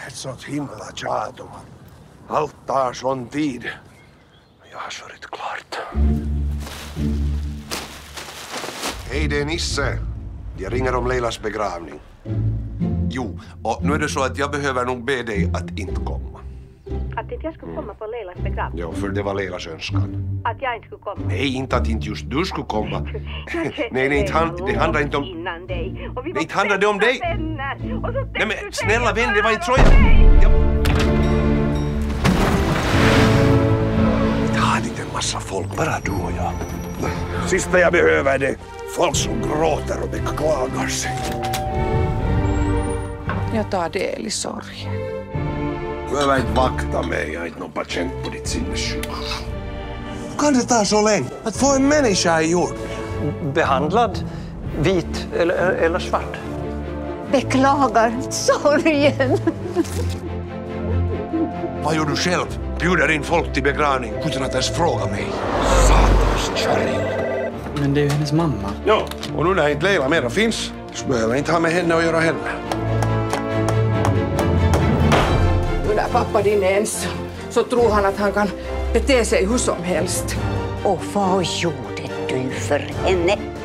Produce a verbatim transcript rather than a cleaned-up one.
Ett sånt himla tjat om allt tar sån tid. Jag har sörjt klart. Hej, det är Nisse. Jag ringer om Leilas begravning. Jo, och nu är det så att jag behöver nog be dig att inte komma. Att inte jag skulle komma på Leilas begravning? Jo, för det var Leilas önskan. Att jag inte skulle komma? Nej, inte att inte just du skulle komma. nej, nej, inte han, det handlar inte om... Innan dig. Och vi nej, inte handlar det om dig. Och så nej, men snälla vän, det var inte så jag... jag... Vi tar dit en massa folk, bara du och jag. Sista jag behöver är det folk som gråter och beklagar sig. Jag tar del i sorgen. Du behöver inte vakta mig, jag är inte någon patient på ditt sinnessjukhus. Kan det ta så länge att få en människa i jord? Behandlad vit eller, eller svart? Beklagar sorgen. Vad gör du själv? Bjuder in folk till begravning utan att ens fråga mig. Satans kärring. Men det är ju hennes mamma. Ja, och nu när inte Leila mera finns så behöver jag inte ha med henne att göra heller. Nu när pappa din är ensam så tror han att han kan bete sig hur som helst. Och vad gjorde du för henne?